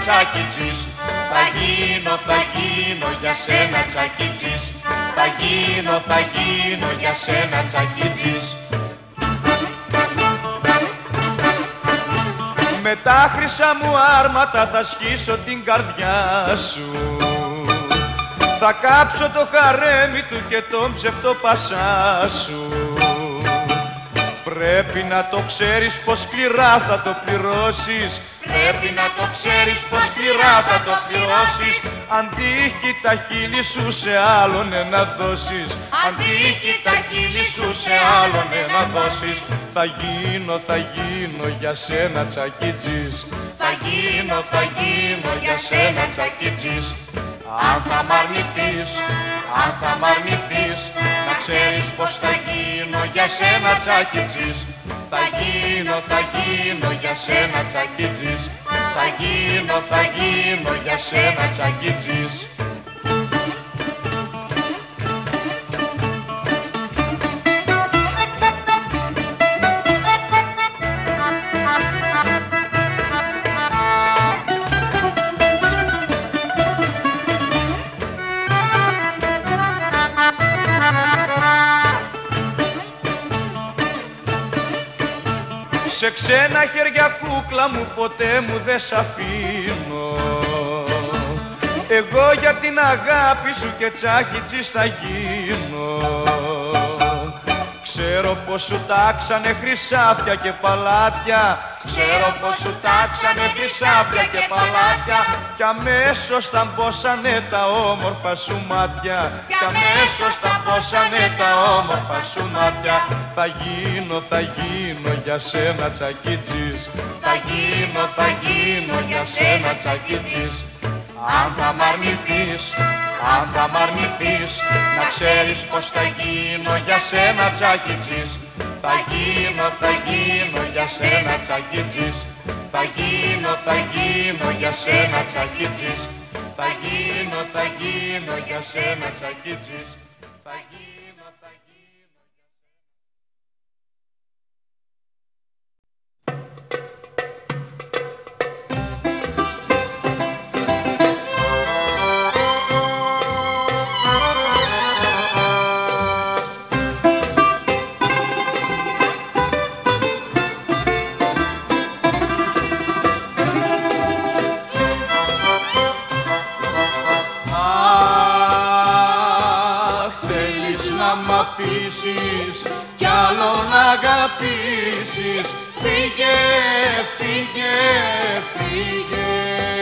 τσακιτζής. Θα γίνω για σένα τσακιτζής. Θα γίνω για σένα τσακιτζής. Με τα χρυσά μου άρματα θα σκίσω την καρδιά σου. Θα κάψω το χαρέμι του και τον ψευτοπασά σου. Πρέπει να το ξέρεις πως σκληρά θα το πληρώσεις. Πρέπει να το ξέρεις πως σκληρά θα το πληρώσεις. Αν τύχει τα χείλη σου σε άλλον να δώσεις. Αν τύχει τα χείλη σου σε άλλον να δώσεις. Θα γίνω για σένα τσακιτζής. Θα γίνω για σένα τσακιτζής. Αν θα μ' αρνηθείς, να ξέρεις πως θα γίνω για σένα τσακιτζής. Θα γίνω για σένα τσακιτζής. Θα γίνω για σένα τσακιτζής. Σε ξένα χέρια κούκλα μου ποτέ μου δεν σ' αφήνω. Εγώ για την αγάπη σου και τσακιτζής θα γίνω. Ξέρω πως σου τάξανε χρυσάφια και παλάτια. Ξέρω πως σου τάξανε χρυσάφια και παλάτια. Κι αμέσως τα μπόσανε τα όμορφα σου μάτια. Κι αμέσως τα μπόσανε τα όμορφα σου μάτια. Θα γίνω για σένα τσακιτζής. Θα γίνω για σένα τσακιτζής. Αν θα μ' αρνηθείς, να ξέρεις πως θα γίνω για σένα τσακιτζής. Θα γίνω για σένα τσακιτζής. Θα γίνω για σένα τσακιτζής. Θα γίνω για σένα τσακιτζής. Κι άλλον αγαπήσεις. Φύγε, φύγε, φύγε.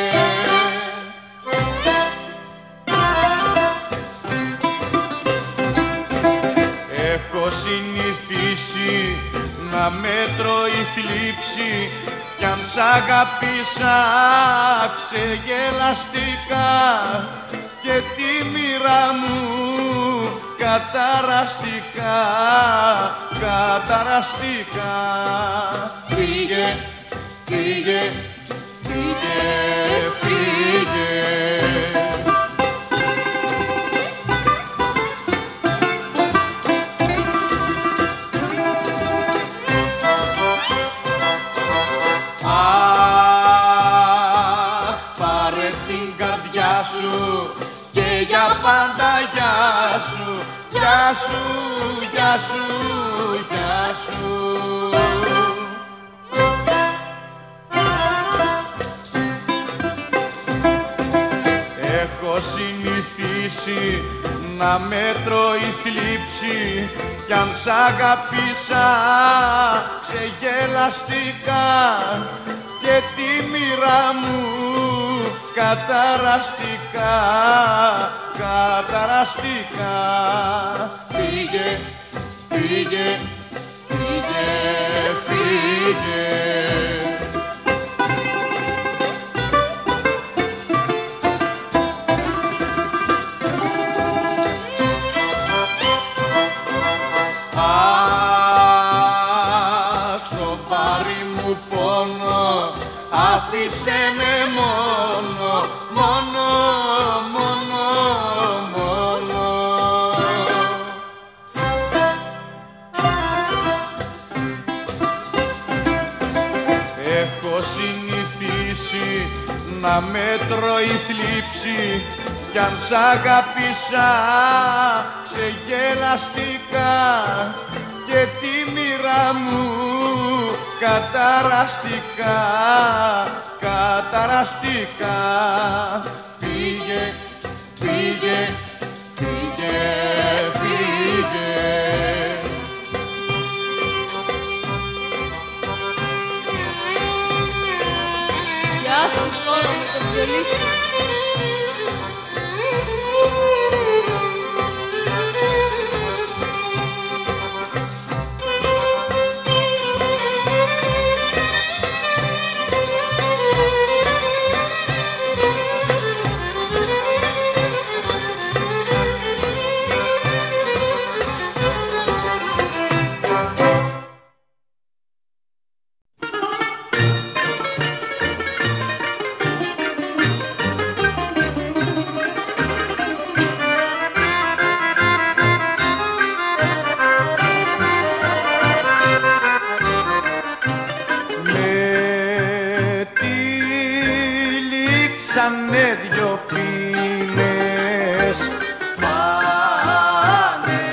Έχω συνηθίσει να μέτρω η θλίψη. Κι αν σ' αγάπησα ξεγελαστικά και τη μοίρα μου καταραστικά, καταραστικά. Φύγε, φύγε, φύγε, φύγε. Αχ, πάρε την καρδιά σου και για πάντα γεια σου. Γεια σου, γεια σου, γεια σου. Έχω συνηθίσει να μέτρω η θλίψη. Κι αν σ' αγάπησα ξεγελαστικά και τη μοίρα μου καταραστικά, καταραστικά. Φύγε, φύγε, φύγε, φύγε. Στο βάρη μου πόνο άφησε με μόνο, μόνο, μόνο, μόνο. Έχω συνηθίσει να με τρώει θλίψη κι αν σ' αγάπησα ξεγελαστικά και τη μοίρα μου καταραστικά, καταραστικά. Φύγε, φύγε, φύγε, φύγε. Γεια σου τώρα με το βιολί σου. Δυο φίλες πάνε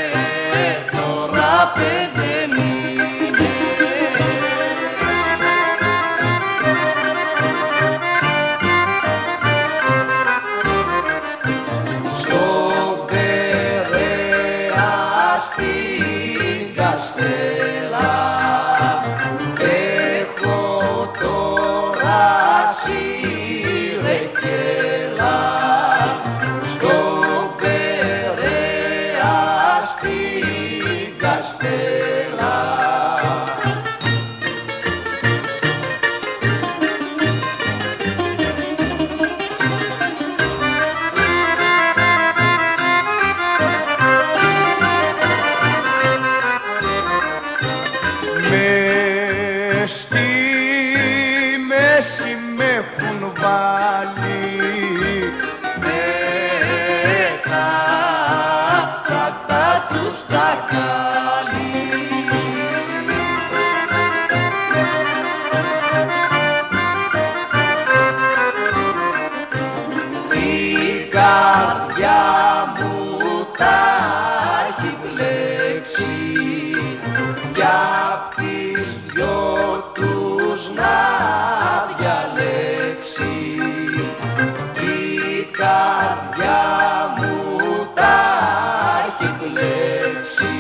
τώρα 5 μήνες. Στον Περαία στην Καστέλα έχω τώρα σιρεκέλα. Στον Περαία στην Καστέλα. Μες στη μέση με έχουν βάλει με τα κατά τους τα κάλλη. Η καρδιά μου τα έχει μπλέξει κι απ' τις δυο τους να διαλέξει. Η καρδιά μου τα έχει μπλέξει.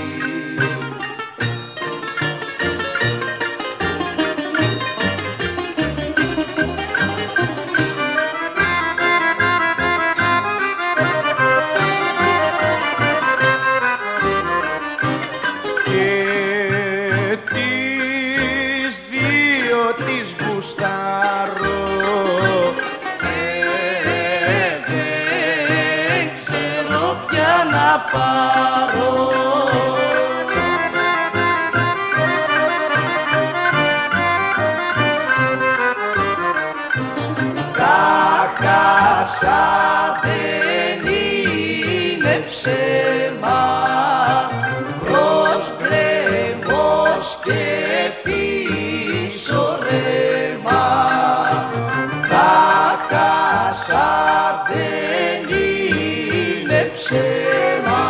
Πάρω τα χάσα δεν είναι ψέμα, προς γκρεμός και πίσω ρέμα. Τα χάσα δεν είναι ψέμα.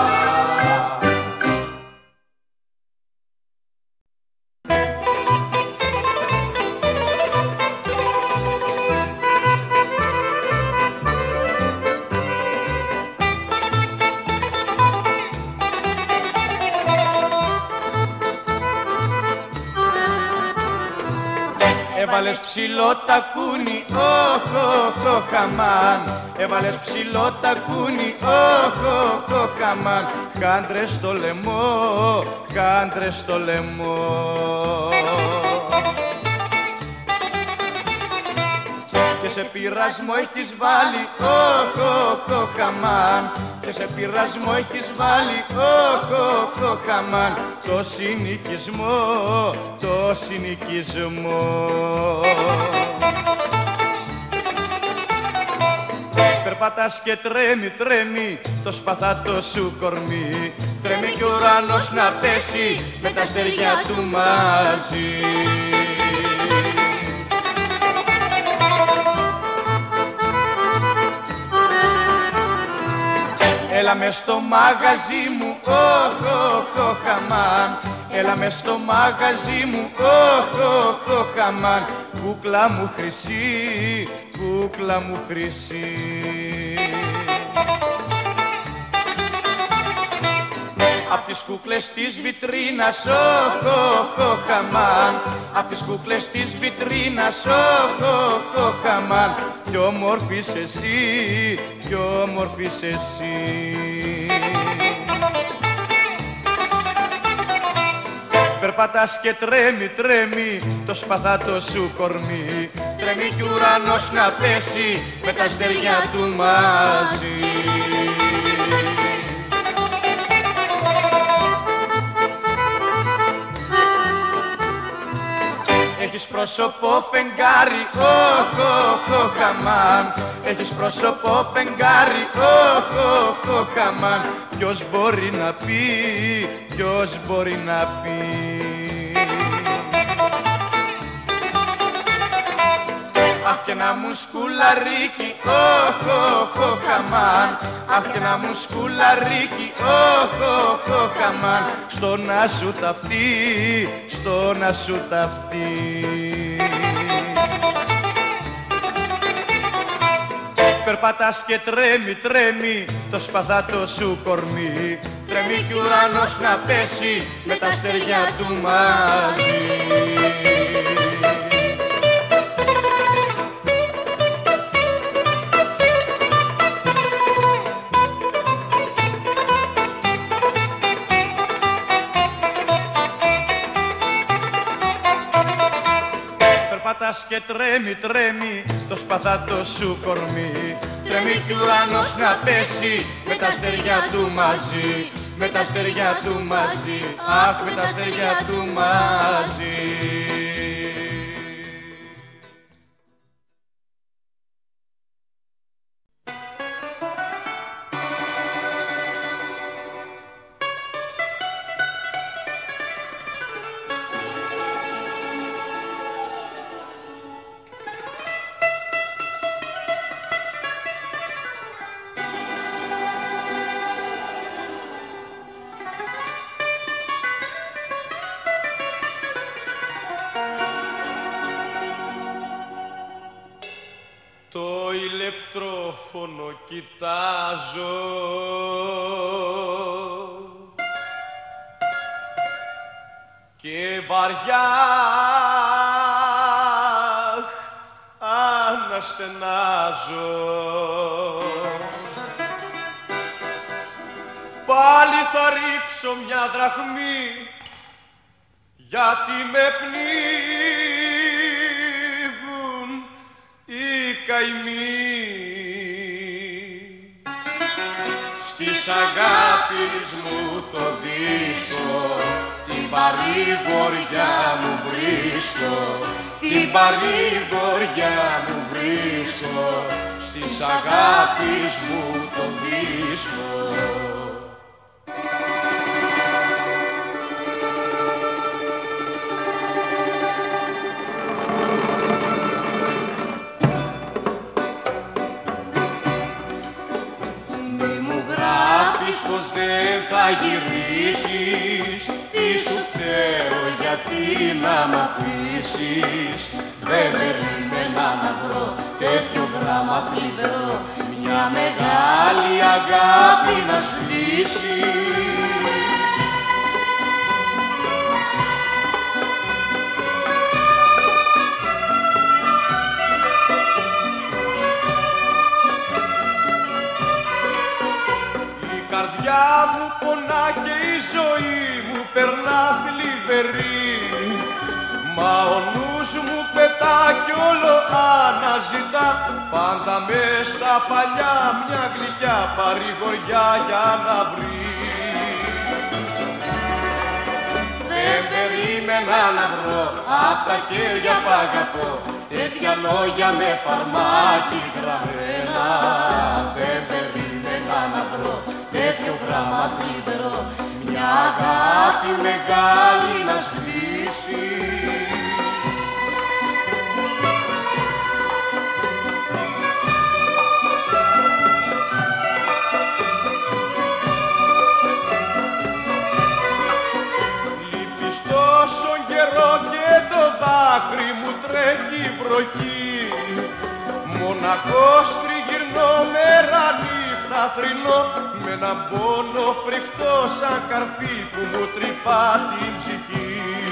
Έβαλες ψηλό τακούνι, όχ, όχ, όχ, αμάν. Έβαλες ψηλό τακούνι, όχ, όχ, όχ, αμάν. Κάντρες στο λαιμό, κάντρες στο λαιμό. Και σε πειρασμό έχεις βάλει, όχ, όχ, όχ, αμάν. Και σε πειρασμό έχεις βάλει, όχ, όχ, όχ, αμάν. Το συνοικισμό, το συνοικισμό. Περπατάς και τρέμει, τρέμει το σπαθάτο σου κορμί. Τρέμει κι ο ουρανός να πέσει με τα αστέρια του μαζί. Έλα μες στο μαγαζί μου, αμάν. Έλα μες στο μαγαζί μου, αμάν. Κούκλα μου χρυσή, κούκλα μου χρυσή. Απ' τις κούκλες της βιτρίνας, αμάν. Απ' τις κούκλες της βιτρίνας, αμάν. Κι όμορφης εσύ, κι όμορφης εσύ. Περπατάς και τρέμει, τρέμει το σπαθάτο σου κορμί. Τρέμει κι ουρανός να πέσει με τα αστέρια του μαζί. Έχεις πρόσωπο φεγγάρι, αμάν. Έχεις πρόσωπο φεγγάρι, αμάν. Ποιος μπορεί να πει, ποιος μπορεί να πει. Αχ και να μου σκουλαρίκι, αμάν. Αχ και να μου σκουλαρίκι, αμάν. Στο να σου ταυτεί, στο να σου ταυτεί. Περπατάς και τρέμει, τρέμει το σπαθάτο σου κορμί. Τρέμει κι ουρανός να πέσει με τα αστέρια του μαζί. Περπατάς και τρέμει, τρέμει το σπαθάτο σου κορμί. Τρέμει κι ουρανός να πέσει με τα αστέρια του μαζί. Με τα αστέρια του μαζί, αχ, με τα αστέρια του μαζί. Το ηλεκτρόφωνο κοιτάζω και βαριά αναστενάζω. Πάλι θα ρίξω μια δραχμή γιατί με πνίγουν οι καημοί. Στις αγάπης μου το δίσκο την παρηγοριά μου βρίσκω, την παρηγοριά μου βρίσκω. Στις αγάπης μου το δίσκο. Πως δεν θα γυρίσεις, τι σου φταίω γιατί να μ' αφήσεις. Δεν περίμενα να βρω τέτοιο γράμμα θλιβερό, μια μεγάλη αγάπη να σβήσει. Η καρδιά μου πονά και η ζωή μου περνά θλιβερή. Μα ο νους μου πετά κι όλο αναζητά πάντα μες στα παλιά μια γλυκιά παρηγοριά για να βρει. Δεν περίμενα να βρω απ' τα χέρια που αγαπώ τέτοια λόγια με φαρμάκι γραμμένα. Δεν περίμενα να βρω τέτοιο γράμμα θλιβερό, μια αγάπη μεγάλη να σβήσει. έχει βροχή. Μοναχός τριγυρνώ μέρα νύχτα θρηνώ, με έναν πόνο φρικτό σαν καρφί που μου τρυπά την ψυχή.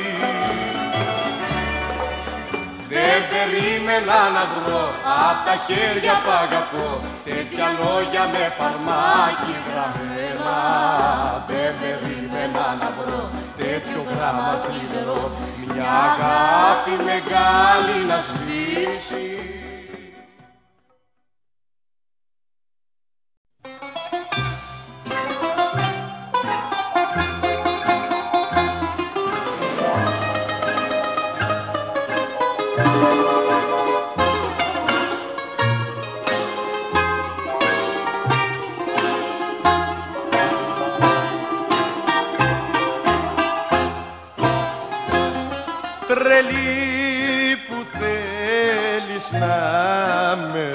Δεν περίμενα να βρω απ' τα χέρια που αγαπώ τέτοια λόγια με φαρμάκι γραμμένα. Δεν περίμενα να βρω τέτοιο γράμμα θλιβερό, μια αγάπη μεγάλη να σβήσει. Τρελή που θέλεις να με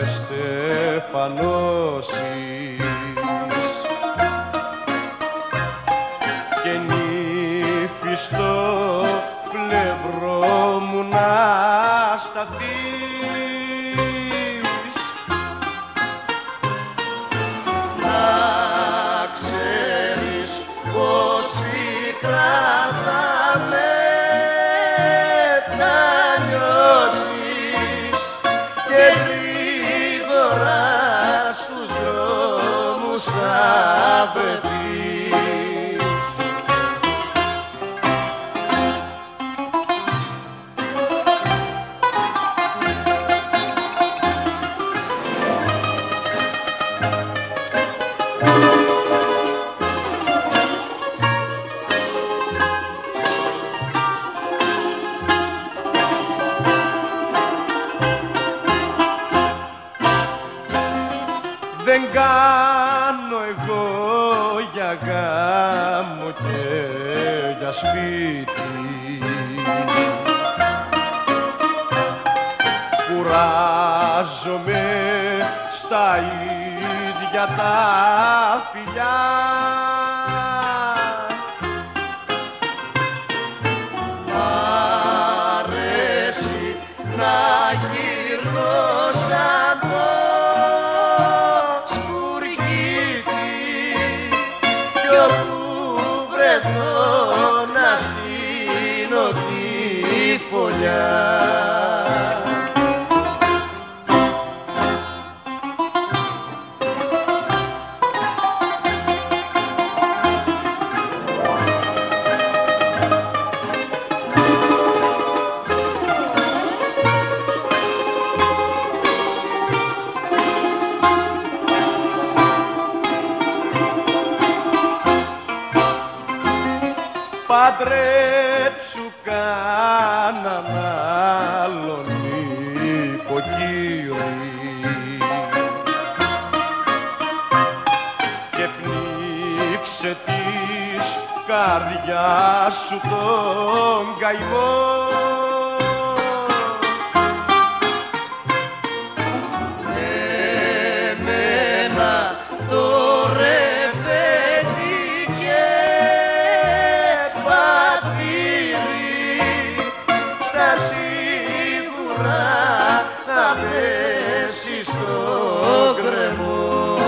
στεφανώσεις και νύφη στο πλευρό μου να σταθείς, να ξέρεις πως πικρά θα με και γρήγορα στους δρόμους θα βρεθείς. Δεν κάνω εγώ για γάμο και για σπίτι, κουράζομαι στα ίδια τα φιλιά. Μ' αρέσει να γυρνώ σαν το να στείνω τη φωλιά. Παντρέψου κάναν άλλον υποκύρη και πνίξε της καρδιάς σου τον καημό. Εμένα το θα πέσει στο κρεμό.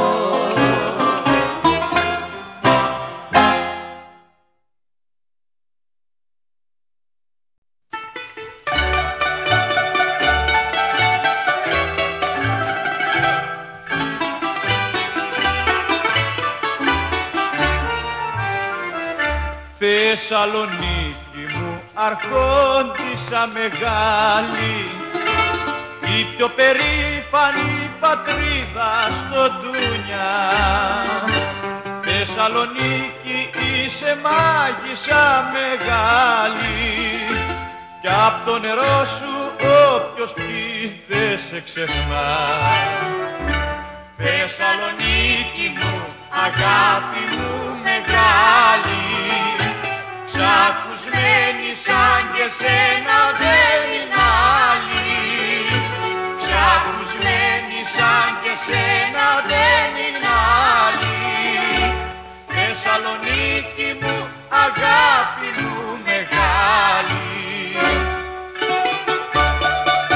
Θεσσαλονίκη μου αρχόντισσα μεγάλη, η πιο περήφανη πατρίδα στο ντούνια. Θεσσαλονίκη είσαι μάγισσα μεγάλη κι απ' το νερό σου όποιος πιει δεν σε ξεχνά. Θεσσαλονίκη μου, αγάπη μου μεγάλη, ξακουσμένη σαν και σένα δεν είναι άλλη. Ξακουσμένη σαν και σένα δεν είναι άλλη. Θεσσαλονίκη μου, αγάπη μου μεγάλη.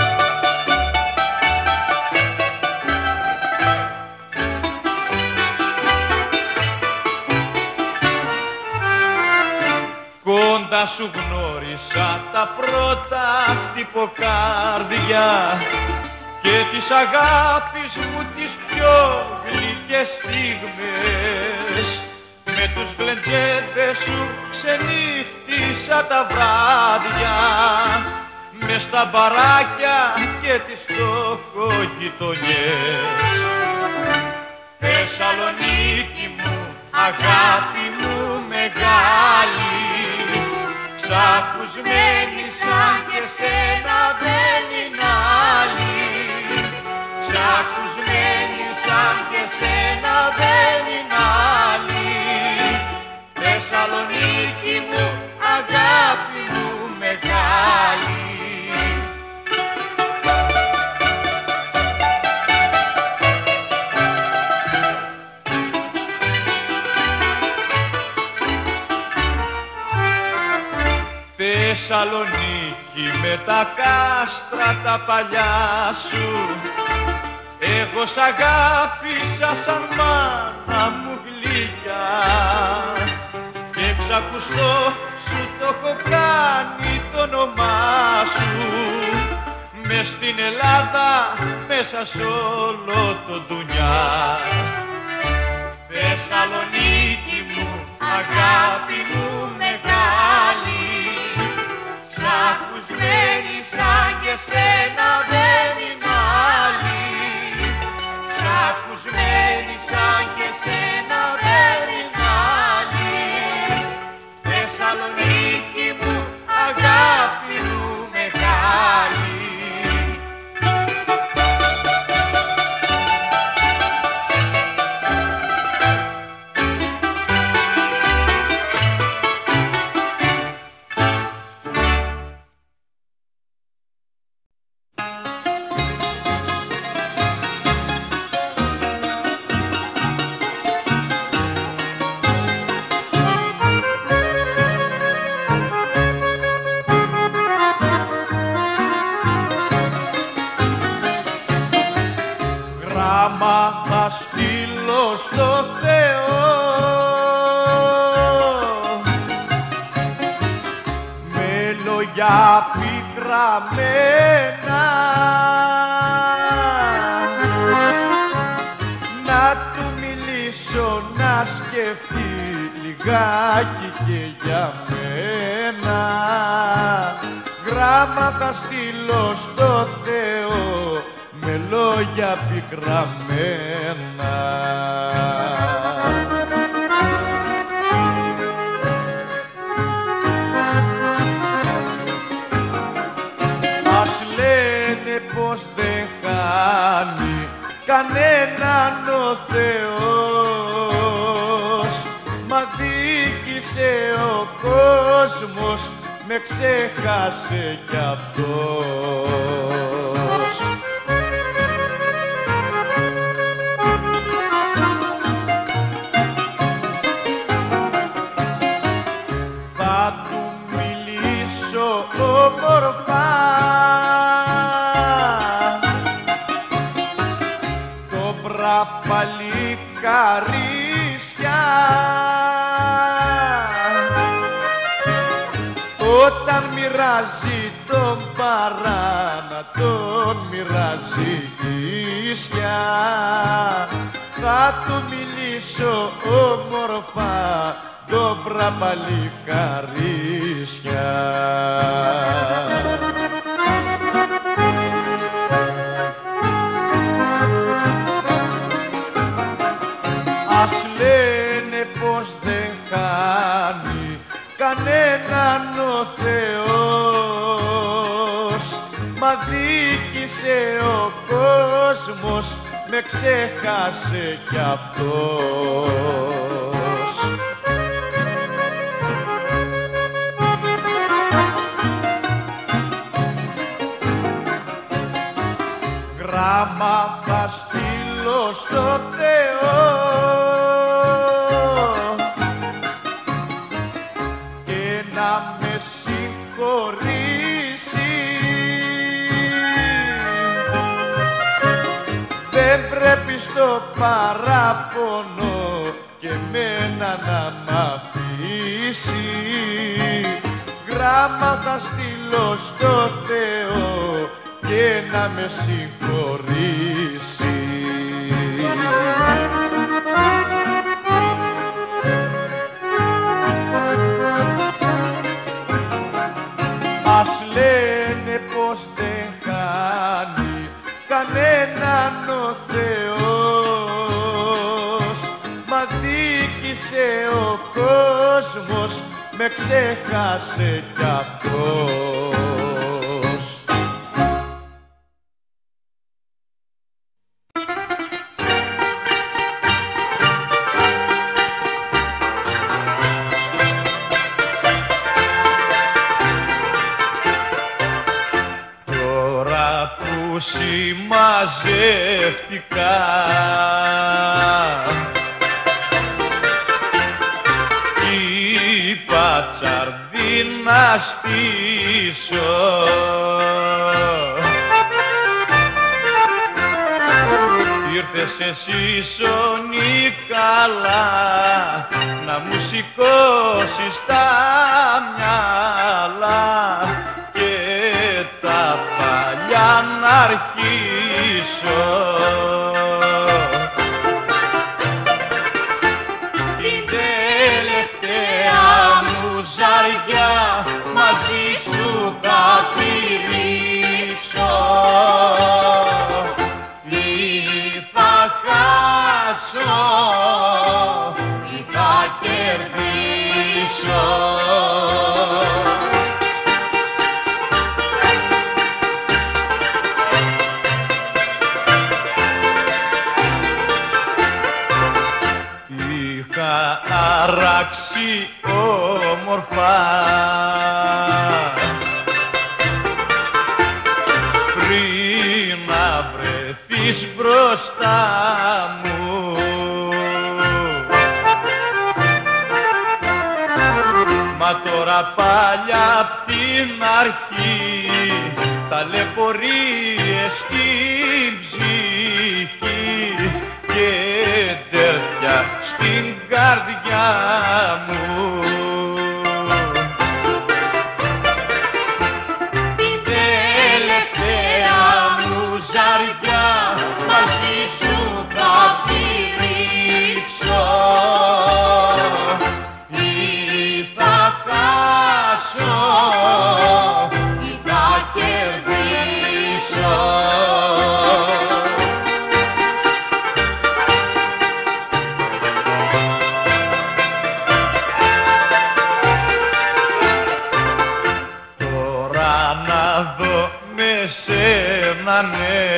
Πρώτα σου γνώρισα τα πρώτα χτυποκάρδια και της αγάπης μου τις πιο γλυκές στιγμές. Με τους γλεντζέδες σου ξενύχτησα τα βράδια μες στα μπαράκια και τις φτωχογειτονιές. Θεσσαλονίκη μου, αγάπη μου μεγάλη, ξαφουσμένη σαν και σένα δεν είναι άλλη. Ξαφουσμένη σαν και σένα δεν είναι άλλη. Θεσσαλονίκη μου, αγάπη μου μεγάλη. Θεσσαλονίκη με τα κάστρα τα παλιά σου, εγώ σ' αγάπησα σαν μάνα μου γλυκιά και ξακουστό σου το έχω κάνει το όνομά σου μες στην Ελλάδα, μέσα σ' όλο το ντουνιά. Θεσσαλονίκη μου, αγάπη μου μεγάλη, ξαφουσμένη σαν και σένα δεν είναι άλλη. Ξαφουσμένη σαν και σένα δεν είναι άλλη. Θεσσαλονίκη μου, αγάπη μου μεγάλη. Γράμμα θα στείλω στο Θεό με λόγια πικραμένα, να του μιλήσω να σκεφτεί λιγάκι και για μένα. Γράμμα θα στείλω στο Θεό με λόγια πικραμένα. Ας λένε πως δεν χάνει κανέναν ο Θεός, μα δίκησε ο κόσμος, με ξέχασε κι αυτός. Θα του μιλήσω όμορφα, το μπραπαλικαρίσκια, όταν μοιράζει τον παρά να τον μοιράζει ίσια. Θα του μιλήσω όμορφα, το μπραπαλικαρίσκια. Ας λένε πως δεν χάνει κανέναν ο Θεός, μα δίκησε ο κόσμος, με ξέχασε κι αυτός. Γράμμα θα στείλω στο Θεό και να με συγχωρήσει. Δεν πρέπει στο παράπονο και μένα να μ' αφήσει. γράμμα θα στείλω στο Θεό και να με συγχωρήσει. Ας λένε πως δεν χάνει κανέναν ο Θεός, μα δίκησε ο κόσμος, με ξέχασε κι αυτός. Τώρα που συμμαζεύτηκα να στήσω, ήρθες εσύ σώνη καλά να μου σηκώσεις τα μυαλά και τα παλιά να αρχίσω. Μαζί σου θα πηδήξω ή θα χάσω ή θα κερδίσω. Είχα αράξει όμορφα πριν να βρεθείς μπροστά μου, μα τώρα πάλι απ' την αρχή ταλαιπωρίες στην ψυχή και τέρια στην καρδιά μου. Την τελευταία μου ζαριά μαζί σου θα πηδήξω ή θα χάσω ή θα κερδίσω. Σένα ναι,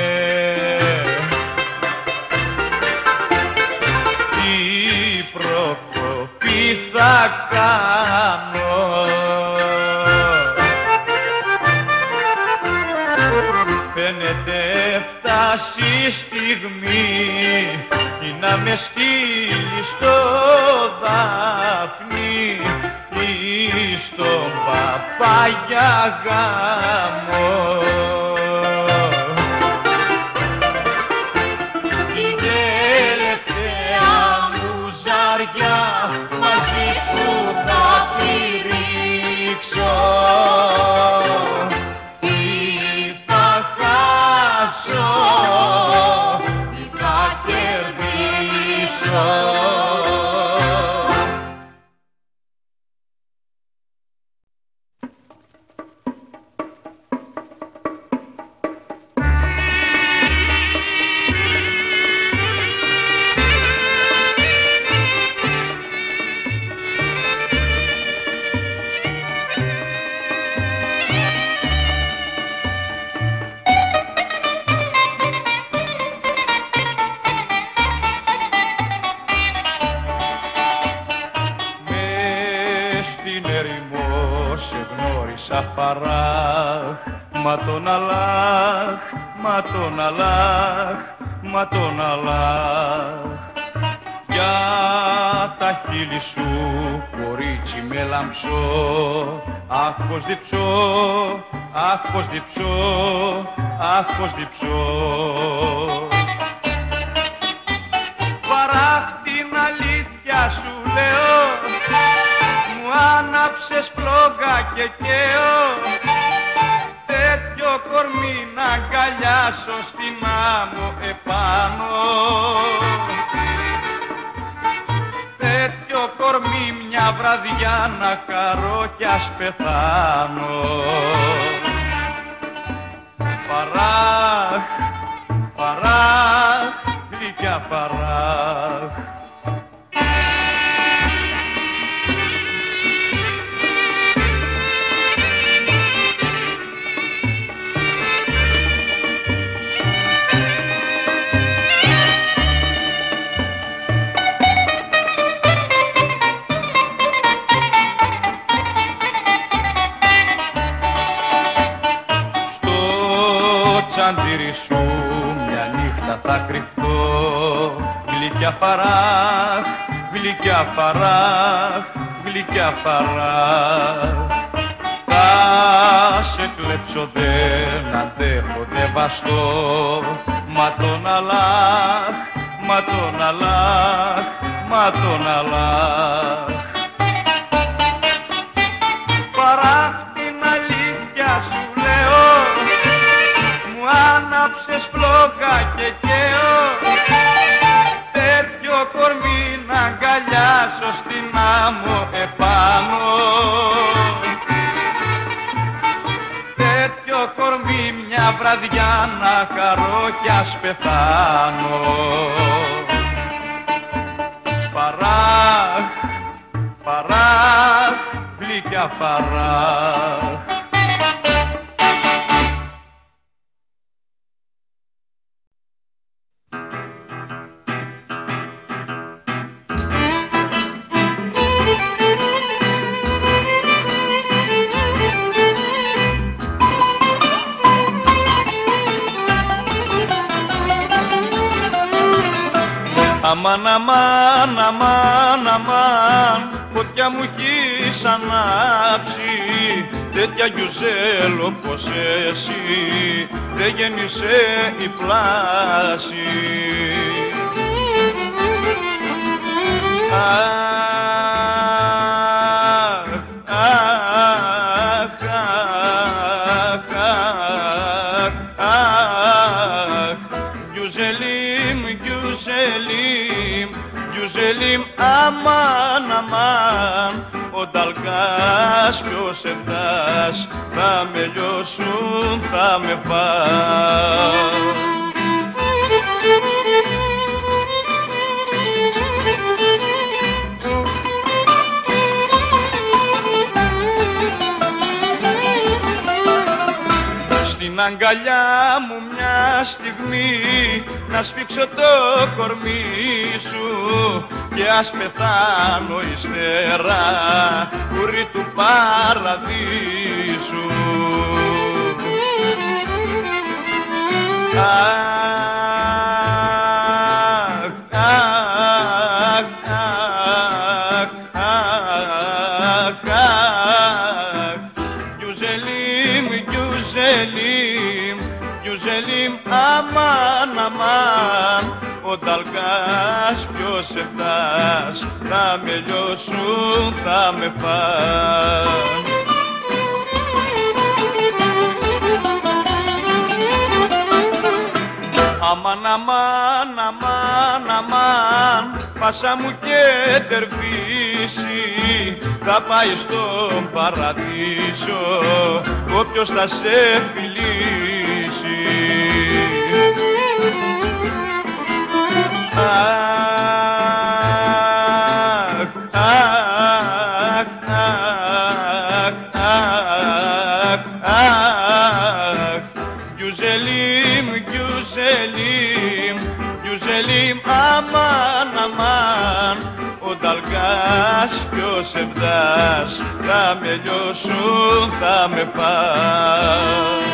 τι προκοπή θα κάνω, φαίνεται φτάσει η στιγμή να με στείλει στο Δάφνη ή στον Παπάγια γάμο. Την τελευταία μου ζαριά μαζί σου θα πηδήξω ή θα χάσω ή θα κερδίσω. Μα τον Αλλάχ, μα τον Αλλάχ, μα τον Αλλάχ. Για τα χείλη σου κορίτσι με λαμψό, αχ πως διψώ, αχ πως διψώ, αχ πως διψώ. Βαράχ την αλήθεια σου λέω, μου άναψες φλόγα σπλόγα και καίω, τέτοιο κορμί να αγκαλιάσω στην άμμο επάνω. Τέτοιο κορμί μια βραδιά να χαρώ κι ας πεθάνω. Παράχ, παράχ, γλυκιά παράχ. Τσαντήρι σου μια νύχτα θα κρυφτώ, γλυκιά παράχ, γλυκιά παράχ, γλυκιά παράχ. Θα σε κλέψω δεν αντέχω, δεν βαστώ, μα τον Αλλάχ, μα τον Αλλάχ, μα τον Αλλάχ. Παράχ την αλήθεια σου λέω, άναψες φλόγα και καίω, τέτοιο κορμί να αγκαλιάσω στην άμμο επάνω. Τέτοιο κορμί μια βραδιά να χαρώ κι ας πεθάνω. Παράχ, παράχ, γλυκιά παράχ. Αμάν, αμάν, αμάν, αμάν, φωτιά μου έχεις ανάψει, τέτοια γιουζέλ όπως εσύ δεν γέννησε η πλάση. Αμάν, αμάν, ο Νταλκάς κι ο Σεβδάς θα με λιώσουν, θα με πάνε. Στην αγκαλιά μου μια στιγμή να σφίξω το κορμί σου και ας πεθάνω ύστερα ουρή του παραδείσου. Αμάν, αμάν, ο Νταλκάς κι ο Σεβδάς θα με λιώσουν, θα με φαν. Αμάν, αμάν, αμάν, αμάν, πάσα μου και τερβίση θα πάει στον παραδείσο όποιος θα σε φιλήσει. Αχ, αχ, αχ, αχ, αχ, Γιουζελίμ, Γιουζελίμ, Γιουζελίμ, αμάν, αμάν, ο Νταλκάς κι ο Σεβδάς θα με λιώσουν, θα με πάνε.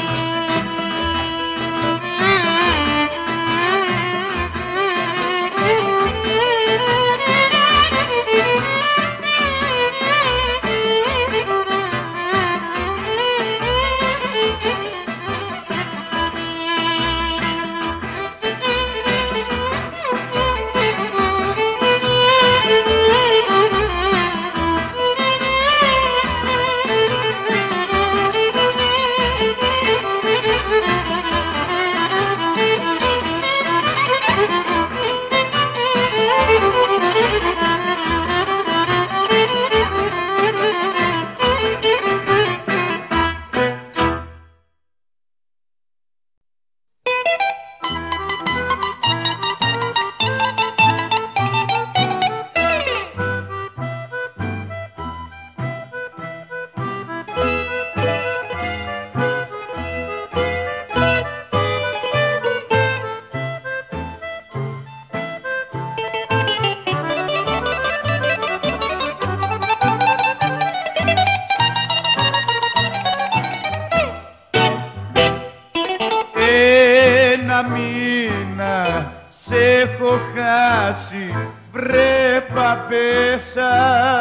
ένα μήνα σ' έχω χάσει, βρε παπέσα.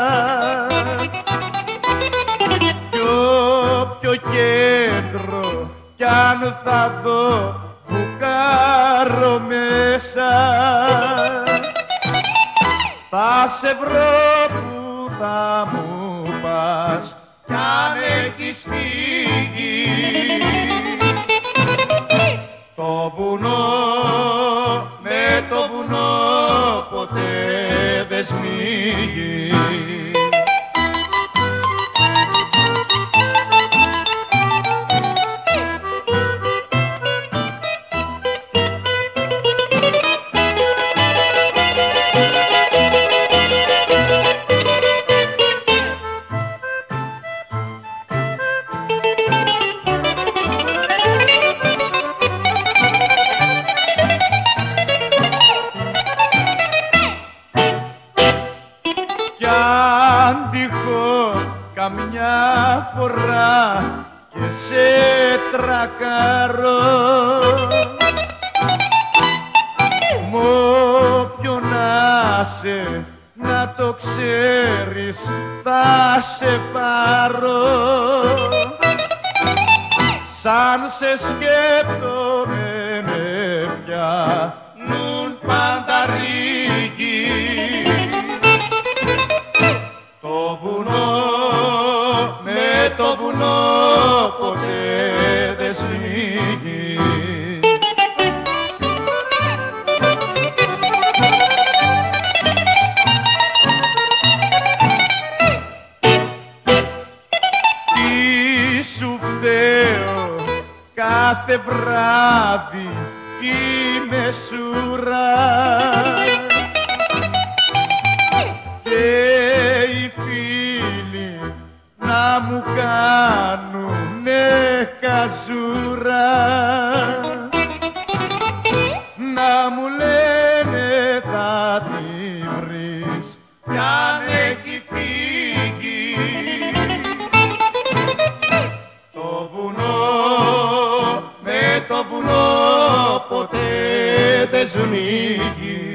Κι όποιο κέντρο κι αν θα δω μπουκάρω μέσα, θα σε βρω που θα μου πας κι αν έχεις φύγει. Το βουνό με το βουνό ποτέ δεν σμίγει. Καμιά φορά και σε τρακάρω, μ' όποιον να σε, να το ξέρεις, θα σε πάρω. Σαν σε σκέπτομαι με πιάνουν πάντα ρίγη. Το βουνό με το βουνό ποτέ δεν σμίγει. Τι σου φταίω κάθε βράδυ η μεσούρα και οι φίλοι να μου κάνουνε καζούρα, να μου λένε θα τη βρεις κι αν έχει φύγει. Το βουνό με το βουνό ποτέ δεν σμίγει.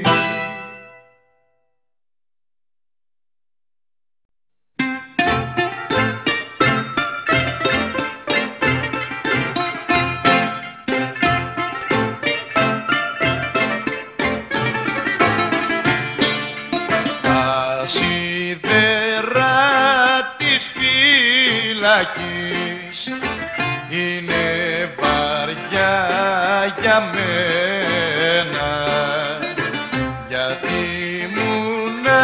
Είναι βαριά για μένα, γιατί ήμουνα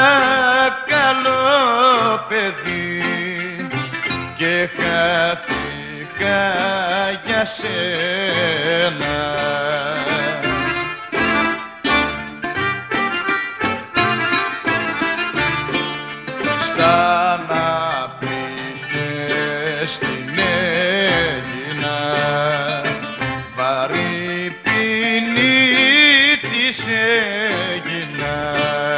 καλό παιδί και χάθηκα για σένα. Στα να πήγε στην Έγινα, βαρύ ποινή της έγινα.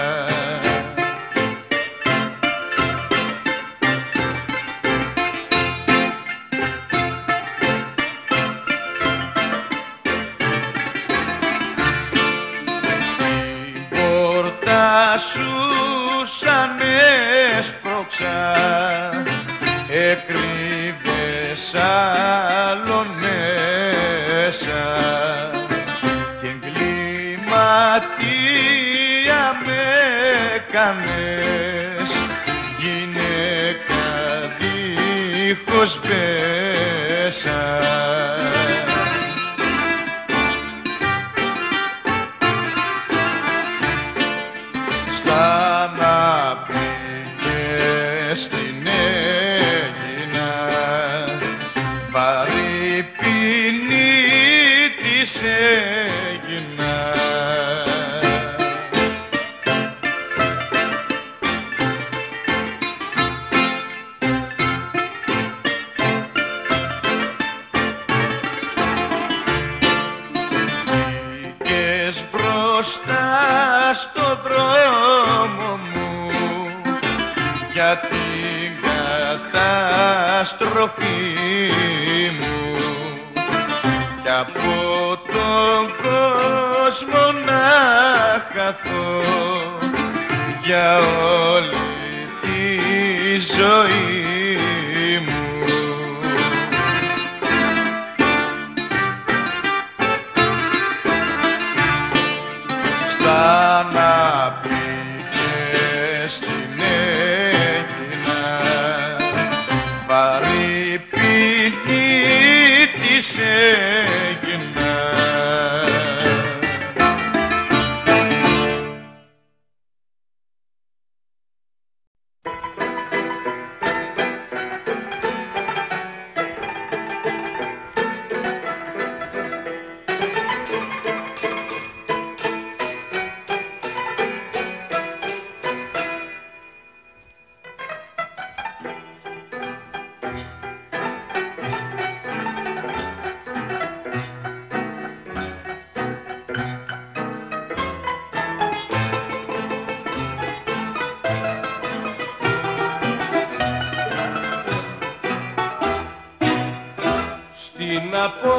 Την πόρτα σου σαν έσπρωξα, έκρυβες άλλον μέσα και εγκληματία με κάνες, γυναίκα δίχως πέσα. Στα να πήγες στην Έγινα, βαρύ ποινή της έγινα. Βγήκες μπροστά στο δρόμο μου για την καταστροφή μου, κι από τον κόσμο κόσμο να χαθώ για όλη τη ζωή μου. Στα να πήγε στην Αίγινα βαρύ ποιητή της έγινα. Στην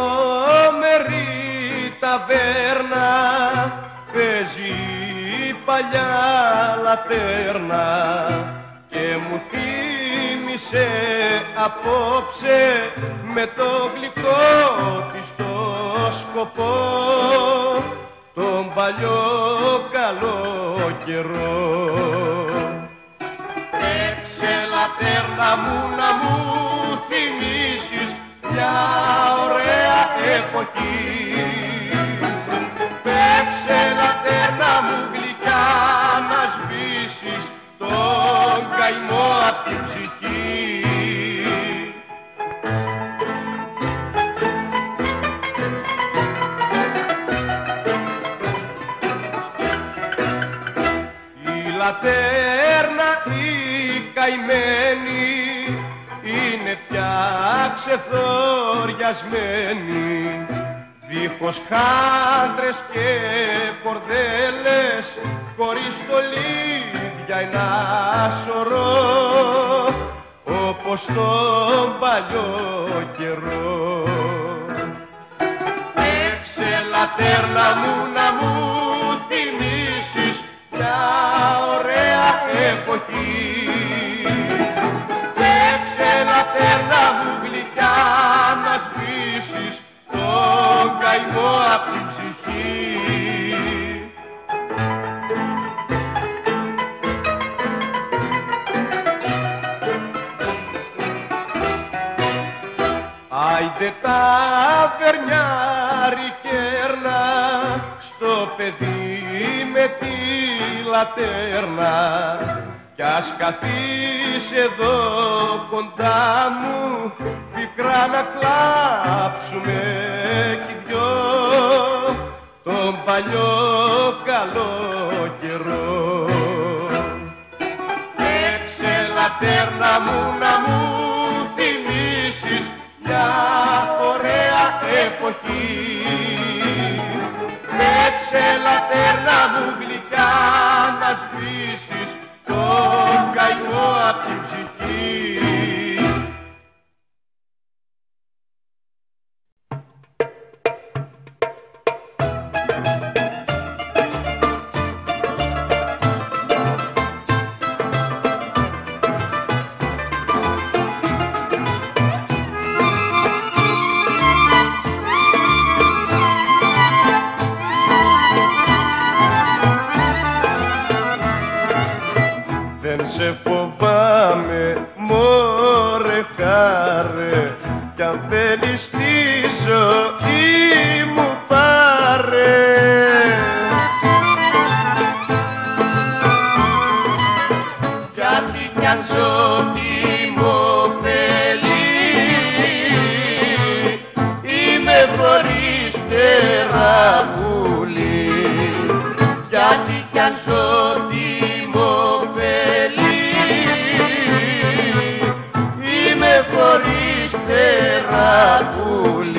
απόμερη ταβέρνα παίζει παλιά λατέρνα και μου θύμισε απόψε με το γλυκό της το σκοπό τον παλιό καλό καιρό. Έξε λατέρνα μου να μου θυμίσεις μια ωραία εποχή. Παίξε λατέρνα μου γλυκιά να σβήσεις τον καημό απ' την ψυχή. Η λατέρνα η καημένη είναι πια ξεθοριασμένη, δίχως χάντρες και κορδέλες, χωρίς στολίδια ένα σωρό, όπως τον παλιό καιρό. Έξε λατέρνα μου να μου θυμίσεις μια ωραία εποχή. Λατέρνα μου γλυκιά να σβήσεις τον καημό απ' την ψυχή. Άιντε ταβερνιάρη κέρνα στο παιδί με τη λατέρνα κι ας καθείς εδώ κοντά μου πικρά να κλάψουμε κι δυο τον παλιό καλό καιρό. Έξε λατέρνα μου να μου θυμίσεις μια ωραία εποχή. Έξε λατέρνα μου γλυκιά να σβήσεις τον καημό απ' την ψυχή. Δεν σε φοβάμαι μωρέ χάρε κι αν θέλεις τη ζωή μου πάρε. Γιατί κι αν ζω τι μου ωφελεί είμαι χωρίς φτερά πουλί. Γιατί κι αν ζω τι μου ωφελεί είμαι χωρίς φτερά πουλί.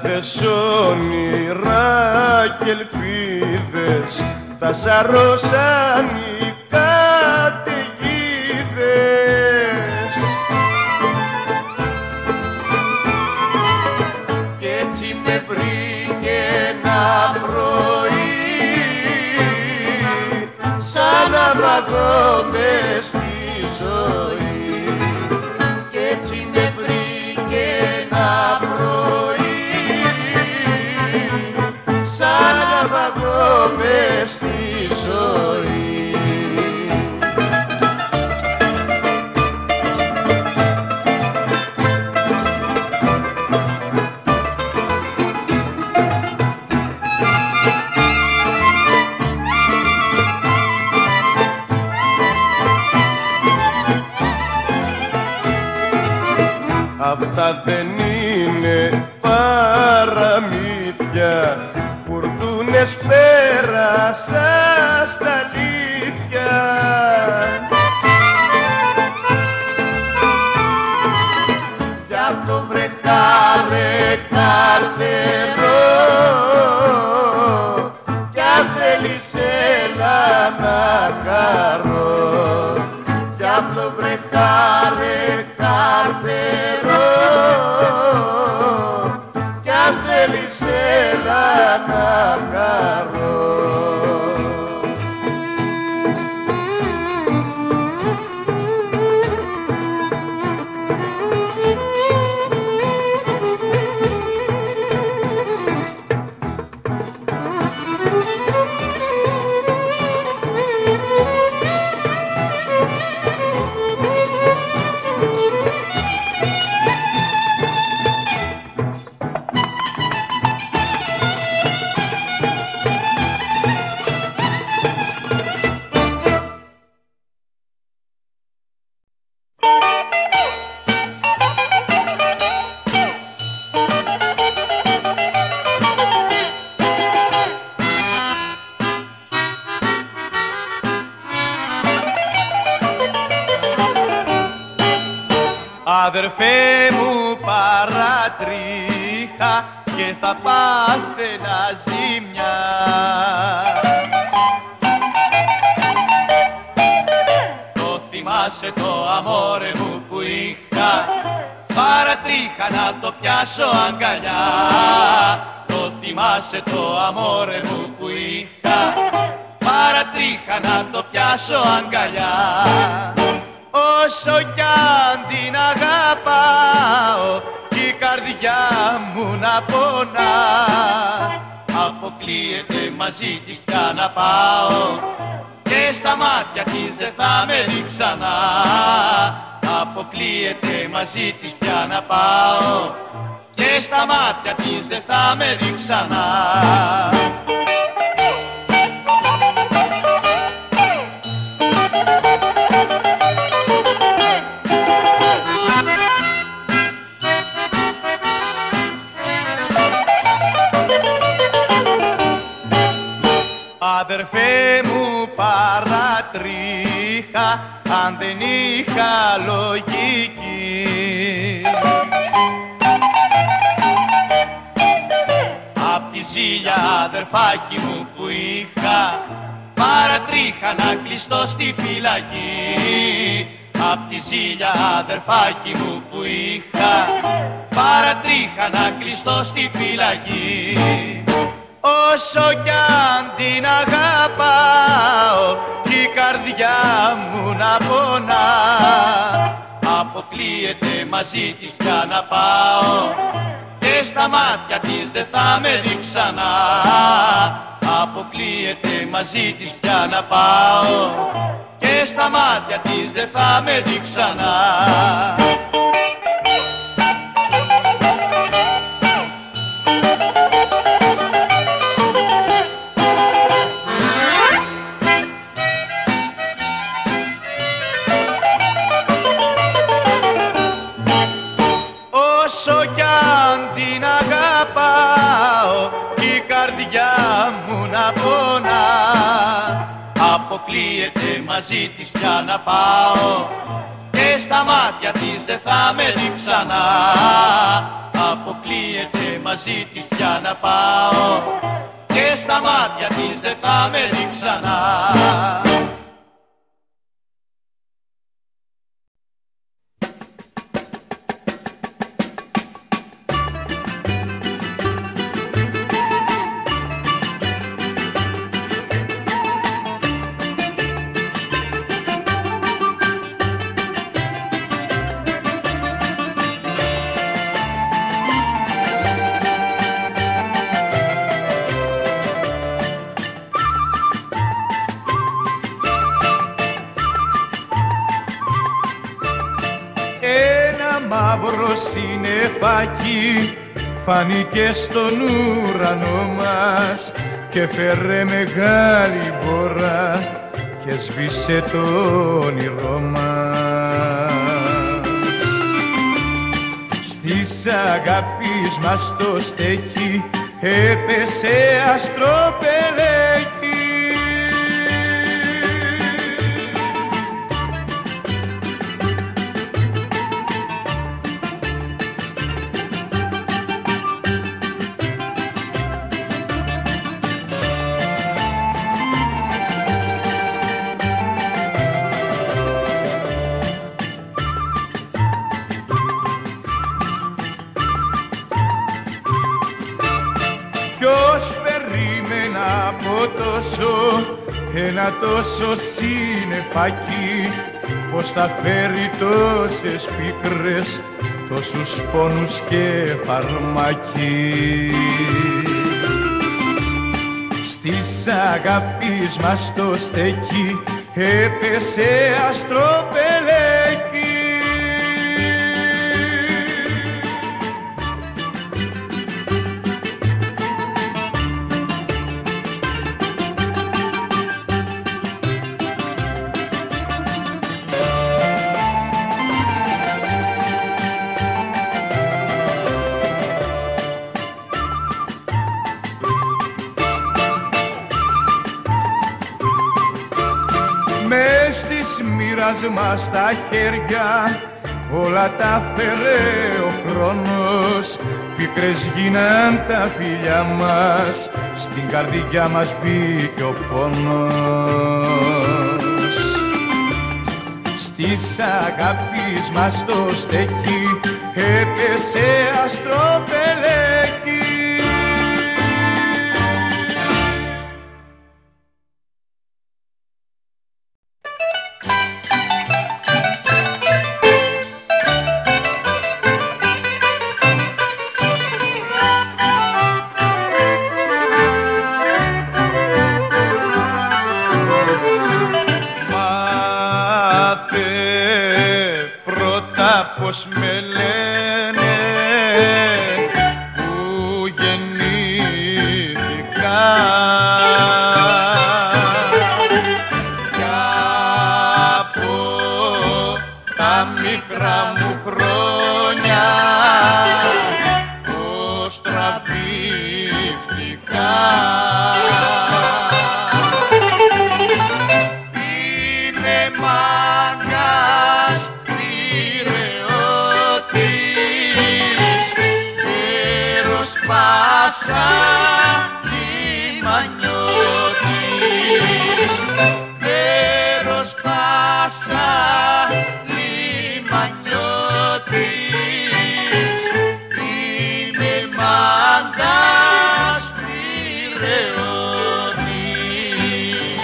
χιλιάδες όνειρα κι ελπίδες τα σαρώσαν οι καταιγίδες. Κι έτσι με βρήκε ένα πρωί σαν να βαγώ μες στη ζωή. Κι έτσι με βρήκε ένα πρωί σαν να βαγώ μες στη ζωή. Αυτά δεν είναι παραμύθια, φουρτούνες πέρασα στα αλήθεια. Γι' αυτό βρε καρτερό, κι αν θέλεις έλα να χαρώ. Γι' αυτό βρε καρτερό, κι αν θέλεις έλα να χαρώ. Αδερφέ μου παρατρίχα και θα πάθαινα ζημιά. Το θυμάσαι το αμόρε μου που είχα, παρατρίχα να το πιάσω αγκαλιά. Το θυμάσαι το αμόρε μου που είχα, παρατρίχα να το πιάσω αγκαλιά. Όσο κι αν την αγαπάω κι η καρδιά μου να πονά, αποκλείεται μαζί της πια να πάω και στα μάτια της δεν θα με δει ξανά. Αποκλείεται μαζί της πια να πάω και στα μάτια της δεν θα με δει ξανά. Αδερφέ μου παρατρίχα αν δεν είχα λογική. Απ' τη ζήλια αδερφάκι μου που είχα, παρατρίχα να κλειστώ στη φυλακή. Απ' τη ζήλια αδερφάκι μου που είχα, παρατρίχα να κλειστώ στη φυλακή. Όσο κι αν την αγαπάω κι η καρδιά μου να πονά, αποκλείεται μαζί της πια να πάω και στα μάτια της δεν θα με δει ξανά. Αποκλείεται μαζί της πια να πάω και στα μάτια της δεν θα με δει ξανά. Όσο κι αν την αγαπάω κι η καρδιά μου να πονά, αποκλείεται μαζί της πια να πάω και στα μάτια της δεν θα με δει ξανά. Αποκλείεται μαζί μαζί της για να πάω και στα μάτια της δεν θα με δει ξανά. Μαύρο συννεφάκι φάνηκε στον ουρανό μας και φέρε μεγάλη μπόρα και σβήσε το όνειρό μας. Στις αγάπης μας το στέκι έπεσε αστροπελέκι. Ποιος περίμενα από ένα τόσο συννεφάκι, πως θα φέρει τόσες πίκρες, τόσους πόνους και φαρμάκι. Στις αγάπης μας το στέκι έπεσε αστροπελέκι. Μες της μοίρας μας τα χέρια όλα τα φέρε ο χρόνος, πίκρες γίναν τα φιλιά μας, στην καρδιά μας μπήκε ο πόνος. Στις αγάπης μας το στέκι έπεσε αστροπελέκι. Πως με λένε που γεννήθηκα κι από τα μικρά μου χρόνια πως τραβήχτηκα. Είμαι μάγκας πάσα λιμανιώτης, μέρος πάσα λιμανιώτης, είμαι μάγκας πειραιώτης.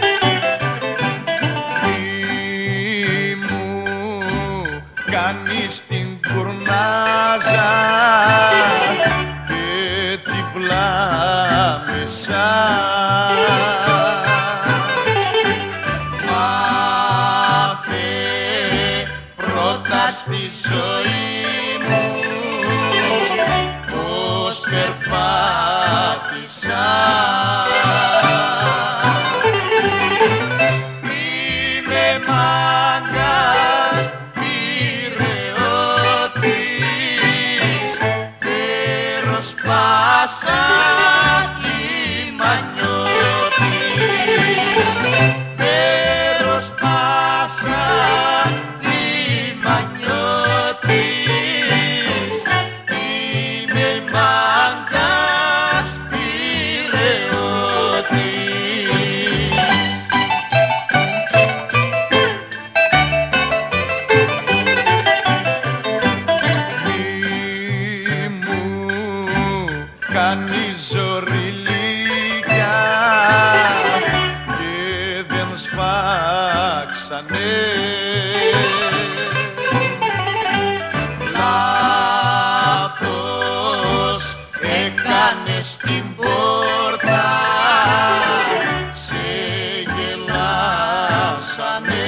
Κανείς φτάσανε. Λάθος έκανες την πόρτα, σε γελάσανε.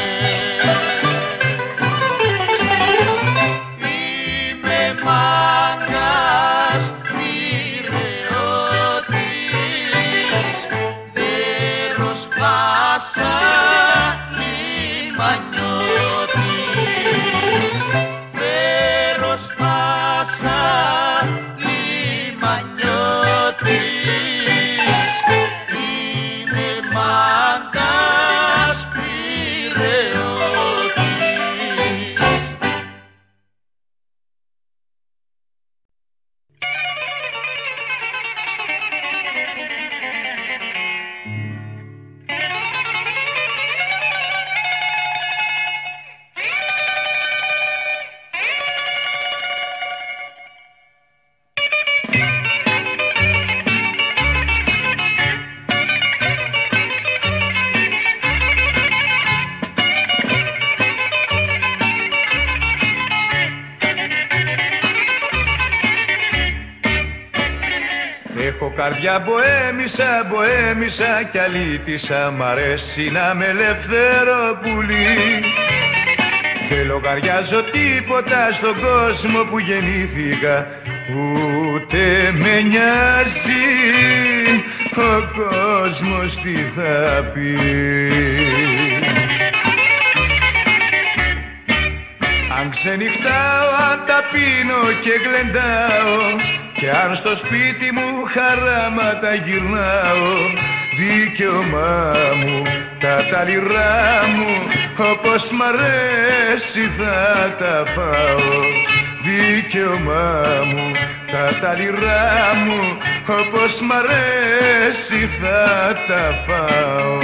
Είμαι μάγκας πειραιώτης, δέρος πάσα λιμανιώτης, δέρος πάσα λιμανιώτης, είμαι μάγκας πειραιώτης. Έχω καρδιά μποέμισα, μποέμισα κι αλήτησα, μ' αρέσει να με ελευθερό πουλί. Δεν λογαριάζω τίποτα στον κόσμο που γεννήθηκα, ούτε με νοιάζει ο κόσμος τι θα πει. Αν ξενυχτάω, αν ταπείνω και γλεντάω, και αν στο σπίτι μου χαράματα γυρνάω, δικαίωμά μου, τα λιρά μου, όπως μ' αρέσει θα τα φάω. Δικαίωμά μου, τα λιρά μου, όπως μ' αρέσει θα τα φάω.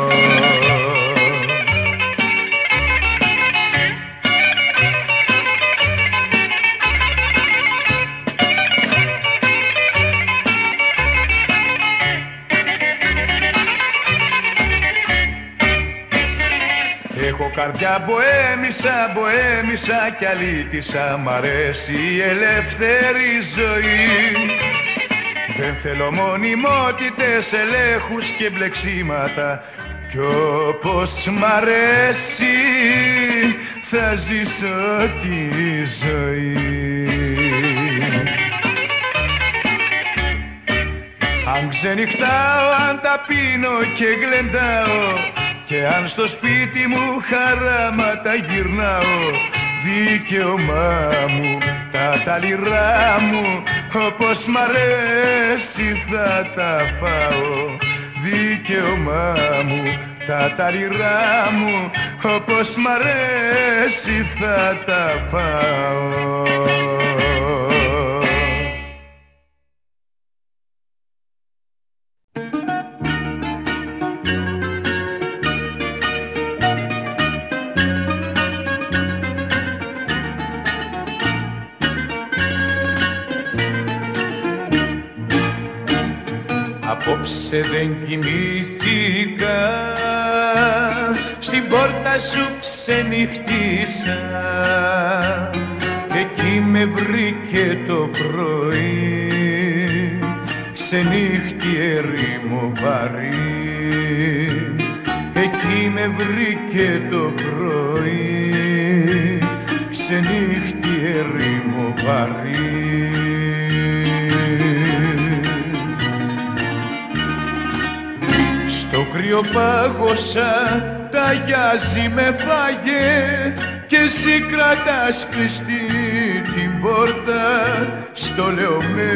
Έχω καρδιά μποέμισα, μποέμισα κι αλήτησα, μ' αρέσει η ελεύθερη ζωή. Δεν θέλω μονιμότητες, ελέγχους και μπλεξίματα, κι όπως μ' αρέσει θα ζήσω τη ζωή. Αν ξενυχτάω, αν ταπείνω και γλεντάω, και αν στο σπίτι μου χαράματα γυρνάω, δικαίωμά μου, τα λιρά μου, όπως μ' αρέσει θα τα φάω. Δικαίωμά μου, τα λιρά μου, όπως μ' αρέσει θα τα φάω. Απόψε δεν κοιμήθηκα, στην πόρτα σου ξενυχτήσα, εκεί με βρήκε το πρωί, ξενύχτη ερήμο βαρύ. Εκεί με βρήκε το πρωί, ξενύχτη ερήμο βαρύ. Στο κρύο πάγωσα, τα γιάζι με φάγε, και εσύ κρατάς κλειστή την πόρτα. Στο λέω με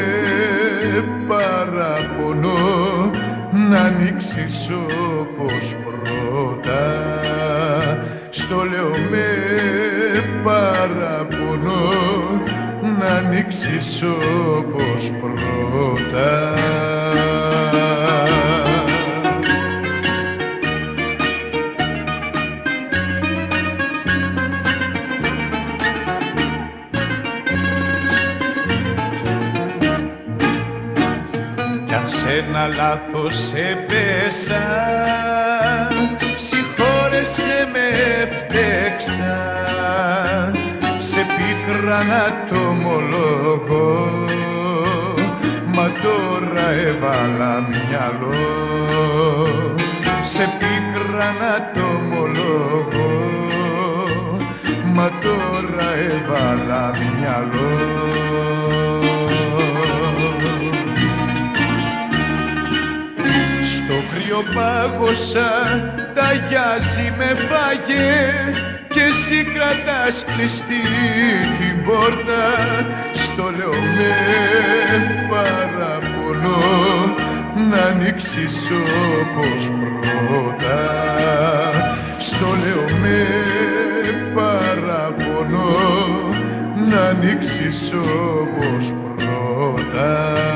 παραπονώ, να ανοίξεις όπως πρώτα. Στο λέω με παραπονώ, να ανοίξεις όπως πρώτα. Ένα λάθος έπεσα, συγχώρεσέ με πίκρα να το ομολογώ, μα τώρα έβαλα μυαλό. Σε πίκρα να το ομολογώ, μα τώρα έβαλα μυαλό. Στο κρύο πάγωσα, ταγιάζει με φάγε και εσύ κρατάς κλειστή την πόρτα. Στο λέω με παραπονώ να ανοίξεις όπως πρώτα. Στο λέω με παραπονώ να ανοίξεις όπως πρώτα.